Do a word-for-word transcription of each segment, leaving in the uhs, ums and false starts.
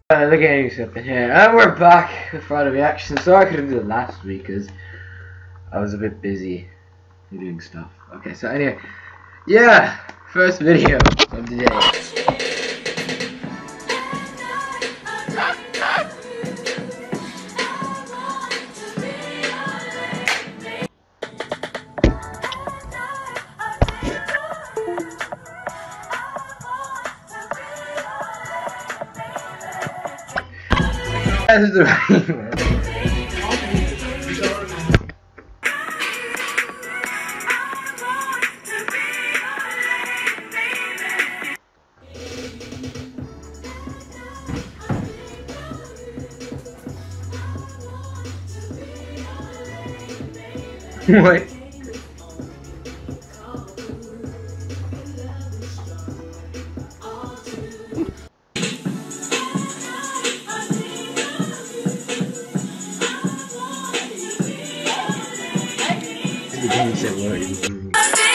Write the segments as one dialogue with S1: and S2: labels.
S1: Uh, the gaming's up in here, and we're back with Friday Reaction. Sorry I couldn't do it last week because I was a bit busy doing stuff. Okay, so anyway, yeah, first video of the day. That's the right man. What? He said what he was doing.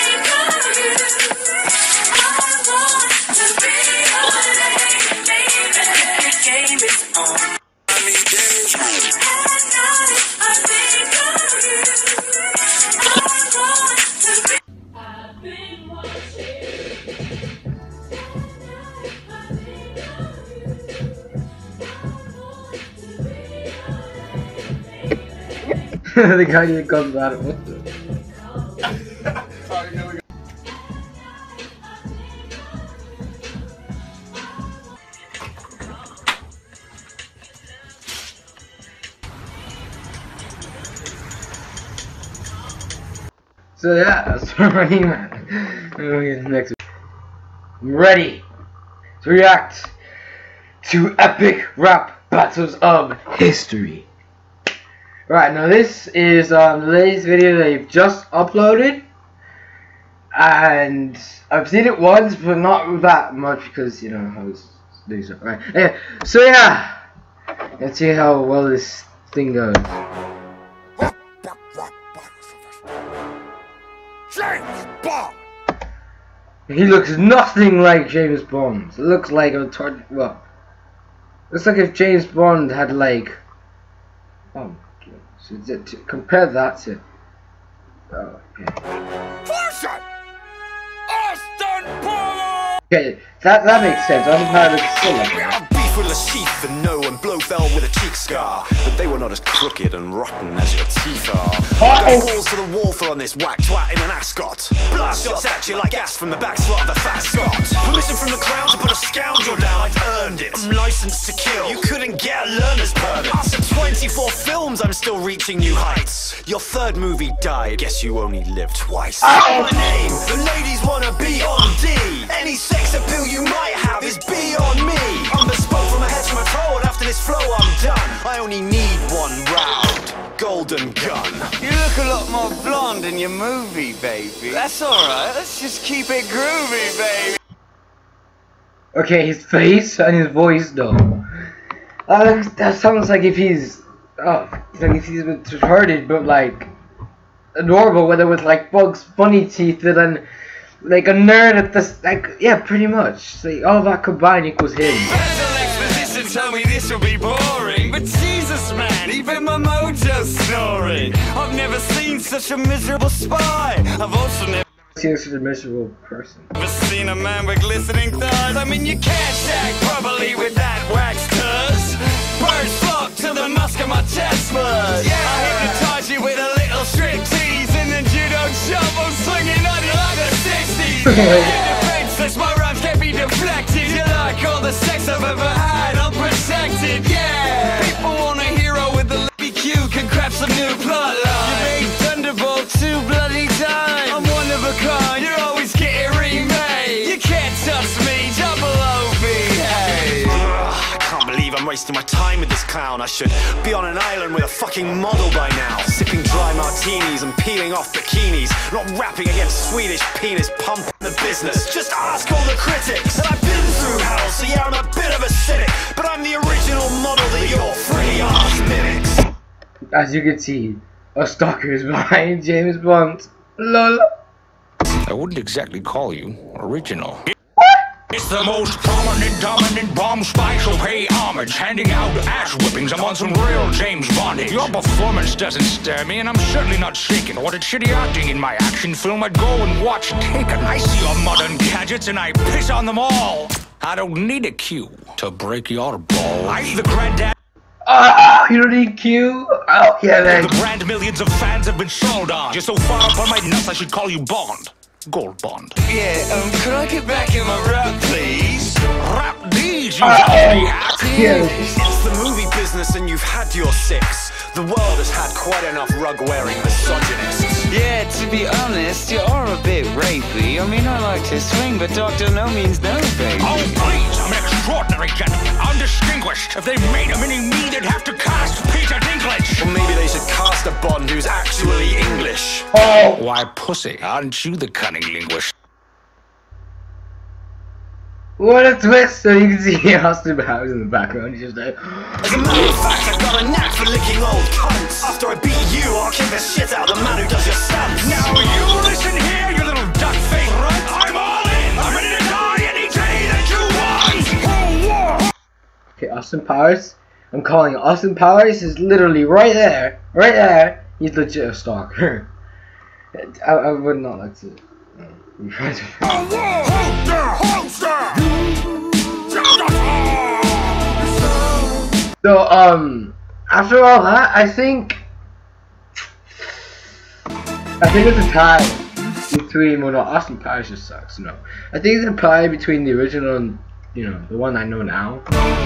S1: The guy who comes out of it. So yeah, that's Running Man. Next, I'm ready to react to epic rap battles of history. Right, now this is um, the latest video they've just uploaded, and I've seen it once, but not that much because you know how it's doing stuff. Right, anyway, so yeah, let's see how well this thing goes. James Bond. He looks nothing like James Bond. It looks like a tart. Well, looks like if James Bond had like. Oh. So to, to compare that to. Oh, okay. Okay, that that makes sense. I'm kind of silly.
S2: Full of sheath and no and Blofeld with a cheek scar, but they were not as crooked and rotten as your teeth are. Oh. Balls to the wall for on this whack twat in an ascot. Blast shots at you like gas from the back slot of a fat Scot. Permission from the crown to put a scoundrel down. I've earned it. I'm licensed to kill. You couldn't get a learner's permit. After twenty-four films, I'm still reaching new heights. Your third movie died. Guess you only lived twice. Oh. My name, the ladies wanna be on D. Any sex appeal you might have is beyond me. I'm bespoke from my head to my toe, and after this flow I'm done. I only need one round, golden gun.
S3: You look a lot more blonde in your movie, baby. That's alright, let's just keep it groovy, baby.
S1: Okay, his face and his voice though. Uh, that sounds like if he's, oh, like if he's retarded, but like normal, whether with like Bugs Bunny teeth and then like a nerd at this, like yeah, pretty much. Like all that combined equals him.
S3: Tell me this will be boring, but Jesus man, even my mojo's snoring. I've never seen such a miserable spy. I've also never
S1: seen such a miserable person.
S3: Never seen a man with glistening thighs. I mean, you can't shag properly with that wax cuz. Birds flock to the musk of my chest bud. Yeah, I hypnotize you with a little strip tease in the judo shop. I'm swinging on you like the sixties. Yeah, defenseless, my rhymes can't be deflected. You like all the sex I've ever had. Yeah, people want a hero with the lippy Q can craft some new plot line. You made Thunderbolt two bloody times. I'm one of a kind. You're always getting remade. You can't touch me, double O B. Hey.
S2: I can't believe I'm wasting my time with this clown. I should be on an island with a fucking model by now, sipping dry martinis and peeling off bikinis, not rapping against Swedish penis pump in the business. Just ask all the critics. And I've been through hell, so yeah, I'm a bit of a cynic, but I'm the original model that you're free ass mimics.
S1: As you can see, a stalker is behind James Bond. Lol.
S4: I wouldn't exactly call you original.
S3: It's the most prominent, dominant bomb spy, so pay homage. Handing out ass whippings, I'm on some real James Bondage. Your performance doesn't stir me, and I'm certainly not shaken. Wanted shitty acting in my action film, I'd go and watch Taken. I see your modern gadgets, and I piss on them all. I don't need a cue to break your balls. I'm the granddad.
S1: Oh, you don't need Q? Oh, yeah, man.
S3: The brand millions of fans have been sold on. You're so far up on my nuts, I should call you Bond. Gold Bond. Yeah, um, could I get back in my rap, please? Rap these, you
S1: uh,
S3: me happy.
S1: Yeah.
S2: It's the movie business and you've had your six. The world has had quite enough rug-wearing misogynists.
S4: Yeah, to be honest, you are a bit rapey. I mean, I like to swing, but doctor no means no, baby.
S3: Oh, please, I'm an extraordinary gentleman, undistinguished. If they made a mini-me, they'd have to cast Peter Dinklage.
S2: Well, maybe they should cast a Bond who's actually English.
S1: Oh.
S3: Why, pussy, aren't you the cunning linguist?
S1: What a twist! So you can see Austin Powers in the background. He's just like,
S2: As a matter of fact, I've got a knack for licking old cunts. After I beat you, I'll kick the shit out of the man who does your stunts.
S3: Now you listen here, you little duck-faced runt. I'm all in. I'm ready to die any day that you want.
S1: okay, Austin Powers. I'm calling it. Austin Powers is literally right there, right there. He's legit a stalker. I, I would not like to. So um, after all that, I think I think it's a tie between. Well, no, Austin Powers just sucks. No, I think it's a tie between the original and you know the one I know now.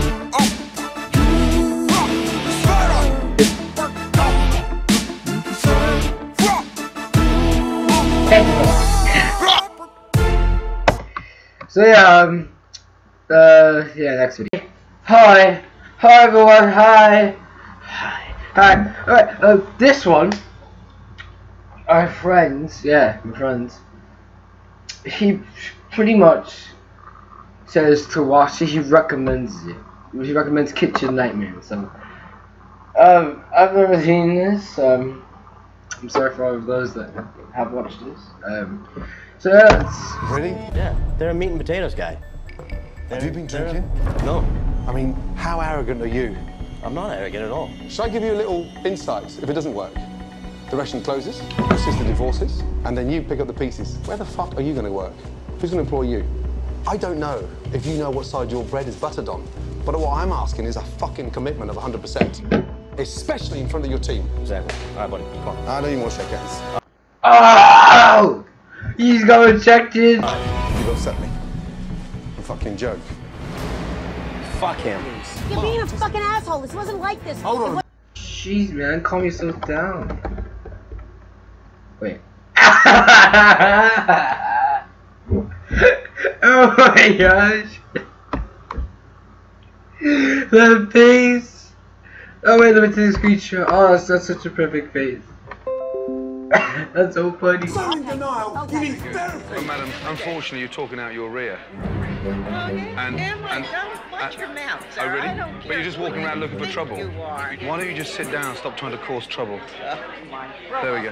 S1: So yeah, um, uh, yeah, next video. Hi, hi everyone, hi, hi, hi. Alright, uh, this one, our friends, yeah, my friends, he pretty much says to watch it, he recommends it. He recommends Kitchen Nightmares, so, um, I've never seen this, um, I'm sorry for all of those that have watched this, um, so yeah, it's...
S5: Really?
S6: Yeah, they're a meat and potatoes guy.
S5: Have you been drinking?
S6: No,
S5: I mean, how arrogant are you?
S6: I'm not arrogant at all.
S5: Should I give you a little insight if it doesn't work? The restaurant closes, your sister divorces, and then you pick up the pieces. Where the fuck are you going to work? Who's going to employ you? I don't know if you know what side your bread is buttered on, but what I'm asking is a fucking commitment of one hundred percent, especially in front of your team.
S6: Exactly. All right, buddy, come on.
S5: I don't even want to shake hands.
S1: Oh! He's got rejected!
S5: You've upset me. A fucking joke.
S6: Fuck him.
S7: You're being a fucking asshole. This wasn't like this.
S5: Hold on.
S1: Jeez, man, calm yourself down. Wait. Oh my gosh. The face. Oh wait, let me take the screenshot. Oh, that's, that's such a perfect face. That's so funny.
S5: In denial.
S7: Okay.
S5: You need therapy.
S8: Well, madam, unfortunately, you're talking out your rear. And, and,
S9: don't watch
S8: and-
S9: your mouth, sir.
S8: Oh, really?
S9: I don't
S8: But
S9: care
S8: you're just walking
S9: who
S8: around
S9: you
S8: looking for
S9: think
S8: trouble.
S9: You are.
S8: Why don't you just sit down and stop trying to cause trouble? There we go.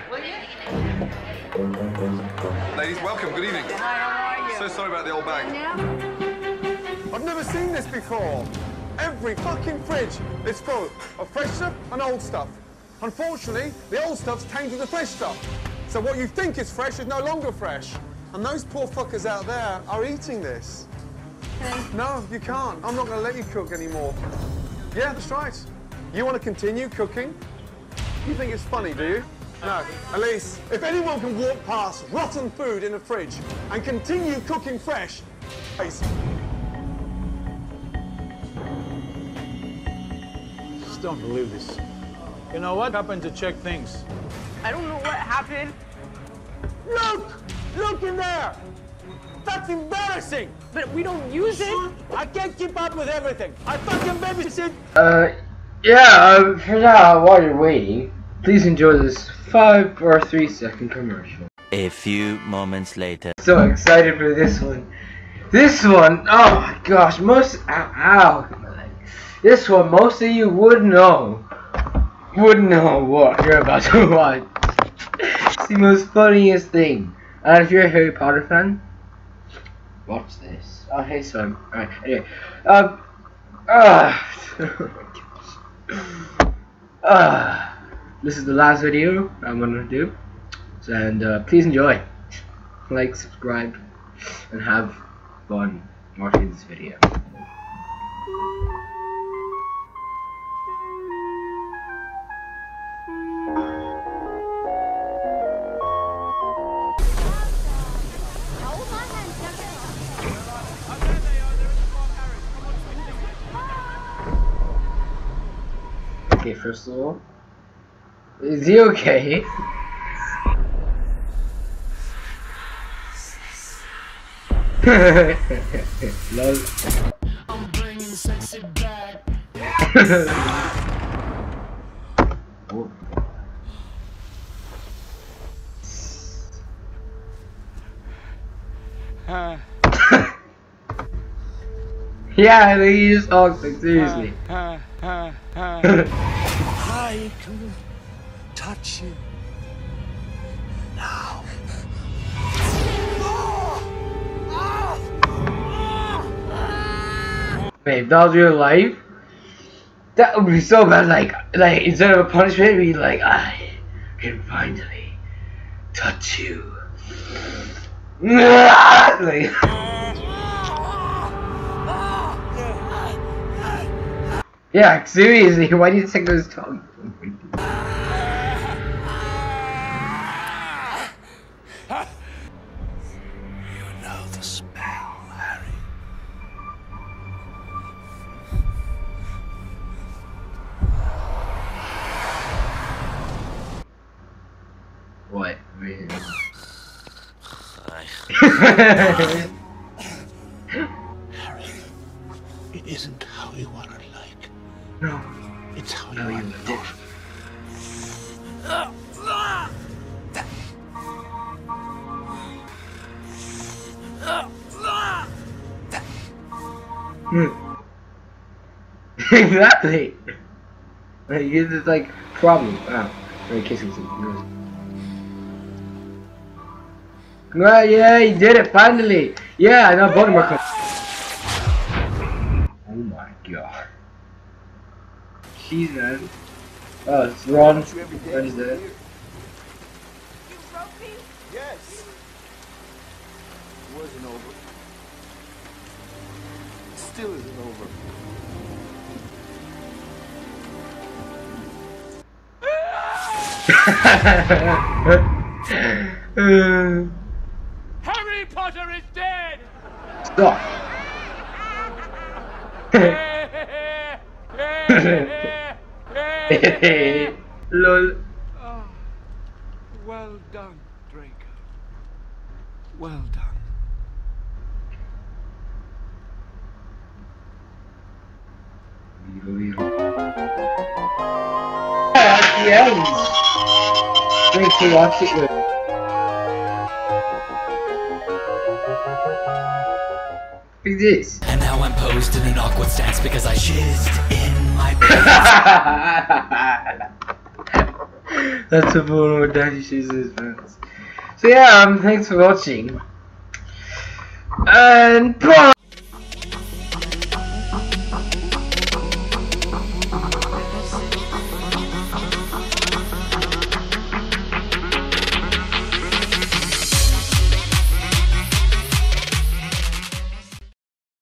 S10: Ladies, welcome. Good evening. So sorry about the old bag.
S5: I've never seen this before. Every fucking fridge is full of fresh stuff and old stuff. Unfortunately, the old stuff's tainted the fresh stuff. So what you think is fresh is no longer fresh. And those poor fuckers out there are eating this. No, you can't. I'm not going to let you cook anymore. Yeah, that's right. You want to continue cooking? You think it's funny, do you? No. Elise, if anyone can walk past rotten food in a fridge and continue cooking fresh, please.
S11: Just don't believe this. You know what happened to check things?
S9: I don't know what happened.
S11: Look! Look in there! That's embarrassing!
S9: But we don't use it.
S11: I can't keep up with everything. I fucking babysit.
S1: Uh, yeah, um, for now, while you're waiting, please enjoy this five or three second commercial.
S4: A few moments later.
S1: So excited for this one. This one, oh my gosh, most, ow, ow. This one, most of you would know, would know what you're about to watch. It's the most funniest thing. And if you're a Harry Potter fan, watch this. Oh, hey, son. Alright, anyway. Um. Uh, uh, this is the last video I'm gonna do. And uh, please enjoy. Like, subscribe, and have fun watching this video. Okay, first of all, is he okay? Lol. I'm bringing sexy back. Oh.
S3: Uh.
S1: Yeah, he just talks like seriously.
S3: Uh, uh, uh, uh.
S12: I can touch you now.
S1: Wait, if that was real life, that would be so bad. Like, like instead of a punishment, it'd be like, I can finally touch you. Like, yeah, seriously, why do you take those tongues?
S12: You know the spell, Harry.
S1: What? Really?
S12: Harry, it isn't how you want to like.
S1: No.
S12: It's how you
S1: No,
S12: want
S1: you
S12: to
S1: did. Hmm. Exactly. Like, it's just like problem. Wow. Very kissing some. Right, yeah, he did it finally. Yeah, I know Voldemort. Oh my god. She's dead. Oh, it's Ron. Ron is dead.
S5: Yes. It wasn't over. It still isn't over.
S1: uh,
S3: Harry Potter is dead!
S1: Stop. Lol.
S3: Oh, well done, Draco. Well done.
S1: At the end. Wait to watch it with. Who's this?
S13: And now I'm posed in an awkward stance because I shizzed in my pants.
S1: That's a photo of Daddy shizzed his pants. So yeah, um, thanks for watching. And bye!